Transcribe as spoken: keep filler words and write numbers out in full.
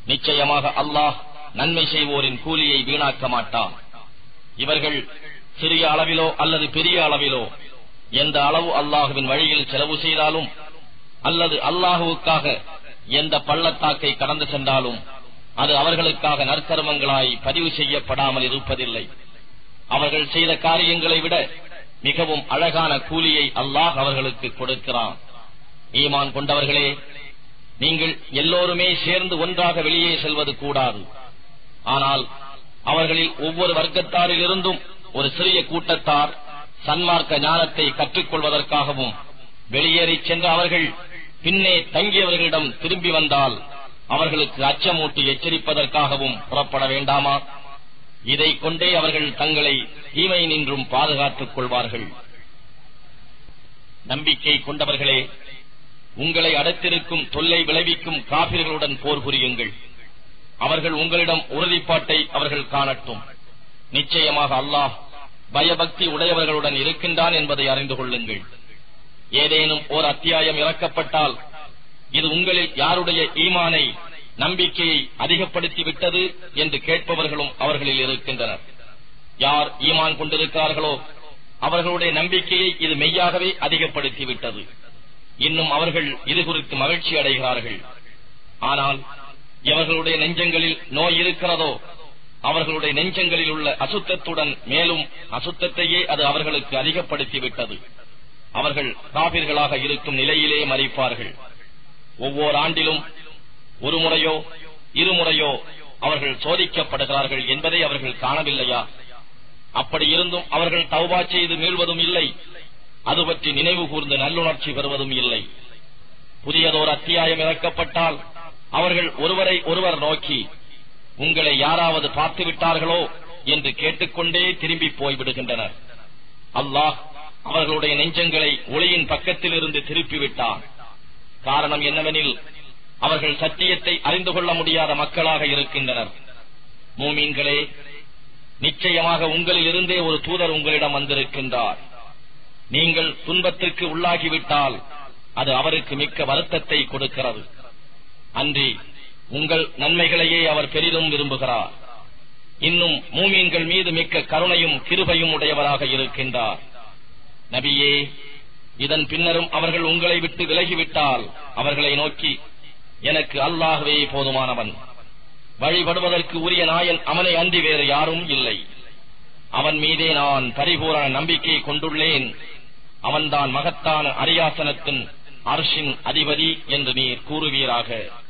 நிச்சயமாக அல்லாஹ் நன்மை செய்வோரின் கூலியை வீணாக்க மாட்டான். இவர்கள் சிறிய அளவிலோ அல்லது பெரிய அளவிலோ எந்த அளவு அல்லாஹுவின் வழியில் செலவு செய்தாலும் அல்லது அல்லாஹுவுக்காக எந்த பள்ளத்தாக்கை கடந்து சென்றாலும் அது அவர்களுக்காக நற்கர்மங்களாய் பதிவு செய்யப்படாமல் இருப்பதில்லை. அவர்கள் செய்த காரியங்களை விட மிகவும் அழகான கூலியை அல்லாஹ் அவர்களுக்கு கொடுக்கிறான். ஈமான் கொண்டவர்களே, நீங்கள் எல்லோருமே சேர்ந்து ஒன்றாக வெளியே செல்வது கூடாது. ஆனால் அவர்களில் ஒவ்வொரு வர்க்கத்தாரிலிருந்தும் ஒரு சிறிய கூட்டத்தார் சன்மார்க்க ஞானத்தை கற்றுக்கொள்வதற்காகவும் வெளியேறி சென்ற அவர்கள் பின்னே தங்கியவர்களிடம் திரும்பி வந்தால் அவர்களுக்கு அச்சமூட்டி எச்சரிப்பதற்காகவும் புறப்பட வேண்டாமா? இதை கொண்டே அவர்கள் தங்களை தீமை நின்றும் பாதுகாத்துக் கொள்வார்கள். நம்பிக்கை கொண்டவர்களே, உங்களை அடுத்திருக்கும் தொல்லை விளைவிக்கும் காபிர்களுடன் போர் புரியுங்கள். அவர்கள் உங்களிடம் உறுதிப்பாட்டை அவர்கள் காணட்டும். நிச்சயமாக அல்லாஹ் பயபக்தி உடையவர்களுடன் இருக்கின்றான் என்பதை அறிந்து கொள்ளுங்கள். ஏதேனும் ஓர் அத்தியாயம் இறக்கப்பட்டால் இது உங்களில் யாருடைய ஈமானை நம்பிக்கையை அதிகப்படுத்திவிட்டது என்று கேட்பவர்களும் அவர்களில் இருக்கின்றனர். யார் ஈமான் கொண்டிருக்கிறார்களோ அவர்களுடைய நம்பிக்கையை இது மெய்யாகவே அதிகப்படுத்திவிட்டது. இன்னும் அவர்கள் இது குறித்து மகிழ்ச்சி அடைகிறார்கள். ஆனால் எவர்களுடைய நெஞ்சங்களில் நோய் இருக்கிறதோ அவர்களுடைய நெஞ்சங்களில் உள்ள அசுத்தத்துடன் மேலும் அசுத்தத்தையே அது அவர்களுக்கு அதிகப்படுத்திவிட்டது. அவர்கள் காபிர்களாக இருக்கும் நிலையிலே மரிப்பார்கள். ஒவ்வொரு ஆண்டிலும் ஒரு முறையோ இருமுறையோ அவர்கள் சோதிக்கப்படுகிறார்கள் என்பதை அவர்கள் காணவில்லையா? அப்படி இருந்தும் அவர்கள் தௌபா செய்து மீள்வதும் இல்லை, அது பற்றி நினைவு கூர்ந்து நல்லுணர்ச்சி பெறுவதும் இல்லை. புதியதோர் அத்தியாயம் இறக்கப்பட்டால் அவர்கள் ஒருவரை ஒருவர் நோக்கி உங்களை யாராவது பார்த்து விட்டார்களோ என்று கேட்டுக்கொண்டே திரும்பி போய்விடுகின்றனர். அல்லாஹ் அவர்களுடைய நெஞ்சங்களை ஒளியின் பக்கத்தில் இருந்து திருப்பிவிட்டார். காரணம் என்னவெனில் அவர்கள் சத்தியத்தை அறிந்து கொள்ள முடியாத மக்களாக இருக்கின்றனர். மூமீன்களே, நிச்சயமாக உங்களில் இருந்தே ஒரு தூதர் உங்களிடம் வந்திருக்கின்றார். நீங்கள் துன்பத்திற்கு உள்ளாகிவிட்டால் அது அவருக்கு மிக்க வருத்தத்தை கொடுக்கிறது. அன்றி உங்கள் நன்மைகளையே அவர் பெரிதும் விரும்புகிறார். இன்னும் மூமீன்கள் மீது மிக்க கருணையும் கிருபையும் உடையவராக இருக்கின்றார். நபியே, இதன் பின்னரும் அவர்கள் உங்களை விட்டு விலகிவிட்டால் அவர்களை நோக்கி எனக்கு அல்லாஹ்வே போதுமானவன், வழிபடுவதற்கு உரிய நாயன் அவனை அன்றி வேறு யாரும் இல்லை, அவன் மீதே நான் பரிபூரண நம்பிக்கை கொண்டுள்ளேன், அவன்தான் மகத்தான அரியாசனத்தின் அர்ஷின் அதிபதி என்று நீர் கூறுவீராக.